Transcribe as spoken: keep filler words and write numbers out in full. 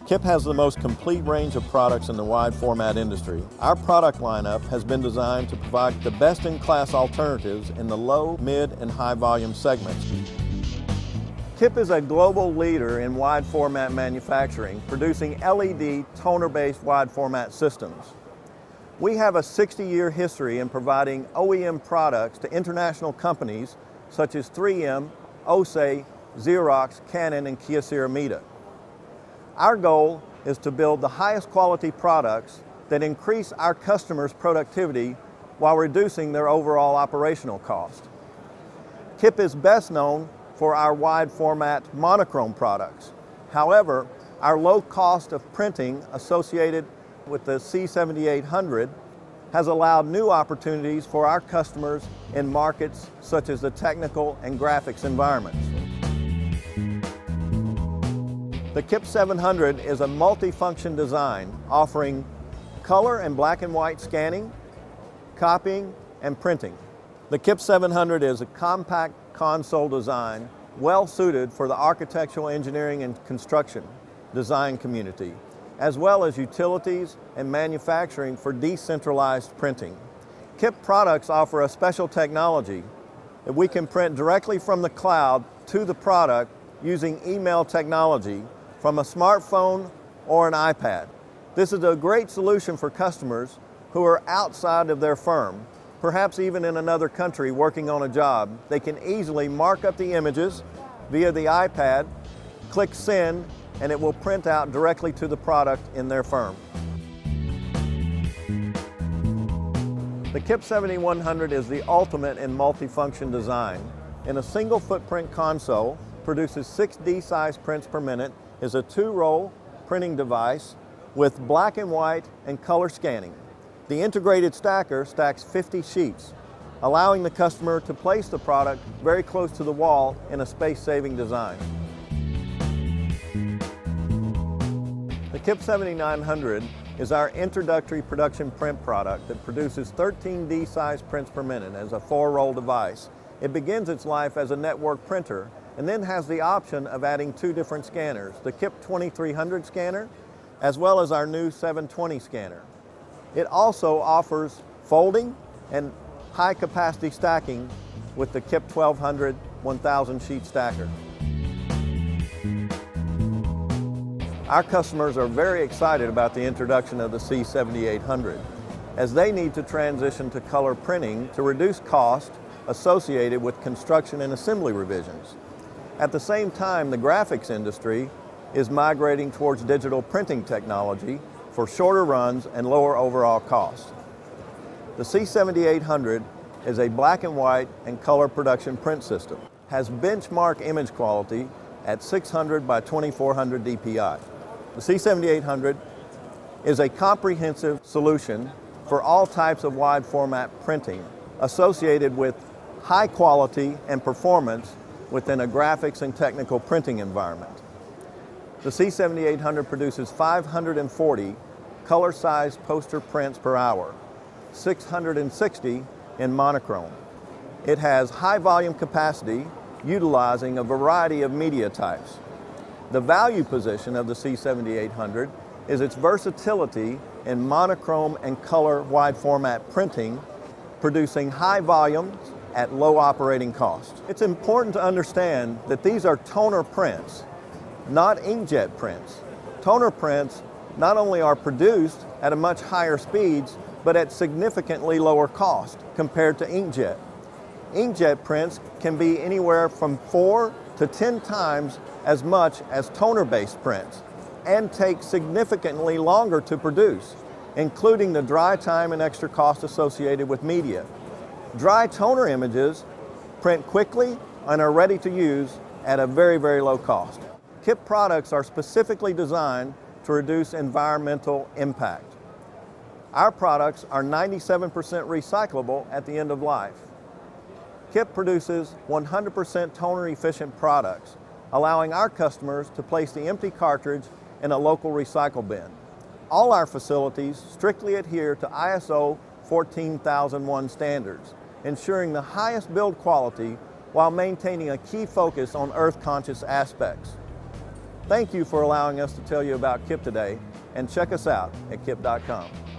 KIPP has the most complete range of products in the wide format industry. Our product lineup has been designed to provide the best-in-class alternatives in the low, mid, and high volume segments. KIPP is a global leader in wide format manufacturing, producing L E D toner-based wide format systems. We have a sixty year history in providing O E M products to international companies such as three M, Océ, Xerox, Canon, and Kyocera Mita. Our goal is to build the highest quality products that increase our customers' productivity while reducing their overall operational cost. KIPP is best known for our wide format monochrome products. However, our low cost of printing associated with the C seventy-eight hundred has allowed new opportunities for our customers in markets such as the technical and graphics environments. The KIPP seven hundred is a multi-function design offering color and black and white scanning, copying, and printing. The KIPP seven hundred is a compact console design well suited for the architectural, engineering, and construction design community, as well as utilities and manufacturing for decentralized printing. KIPP products offer a special technology that we can print directly from the cloud to the product using email technology from a smartphone or an iPad. This is a great solution for customers who are outside of their firm, perhaps even in another country working on a job. They can easily mark up the images via the iPad, click send, and it will print out directly to the product in their firm. The KIPP seventy-one hundred is the ultimate in multifunction design. In a single footprint console, produces six D size prints per minute, is a two-roll printing device with black and white and color scanning. The integrated stacker stacks fifty sheets, allowing the customer to place the product very close to the wall in a space-saving design. The KIPP seventy-nine hundred is our introductory production print product that produces thirteen D size prints per minute as a four-roll device. It begins its life as a network printer and then has the option of adding two different scanners, the KIPP twenty-three hundred scanner as well as our new seven twenty scanner. It also offers folding and high capacity stacking with the KIPP twelve hundred one thousand sheet stacker. Our customers are very excited about the introduction of the C seventy-eight hundred, as they need to transition to color printing to reduce cost associated with construction and assembly revisions. At the same time, the graphics industry is migrating towards digital printing technology for shorter runs and lower overall cost. The C seventy-eight hundred is a black and white and color production print system, has benchmark image quality at six hundred by twenty-four hundred D P I. The C seventy-eight hundred is a comprehensive solution for all types of wide format printing associated with high quality and performance within a graphics and technical printing environment. The C seventy-eight hundred produces five hundred forty color-sized poster prints per hour, six hundred sixty in monochrome. It has high volume capacity utilizing a variety of media types. The value position of the C seventy-eight hundred is its versatility in monochrome and color wide format printing, producing high volumes at low operating cost. It's important to understand that these are toner prints, not inkjet prints. Toner prints not only are produced at a much higher speeds, but at significantly lower cost compared to inkjet. Inkjet prints can be anywhere from four to ten times as much as toner-based prints and take significantly longer to produce, including the dry time and extra cost associated with media. Dry toner images print quickly and are ready to use at a very, very low cost. KIPP products are specifically designed to reduce environmental impact. Our products are ninety-seven percent recyclable at the end of life. KIPP produces one hundred percent toner efficient products, allowing our customers to place the empty cartridge in a local recycle bin. All our facilities strictly adhere to I S O fourteen thousand one standards, ensuring the highest build quality while maintaining a key focus on earth-conscious aspects. Thank you for allowing us to tell you about KIPP today, and check us out at kipp dot com.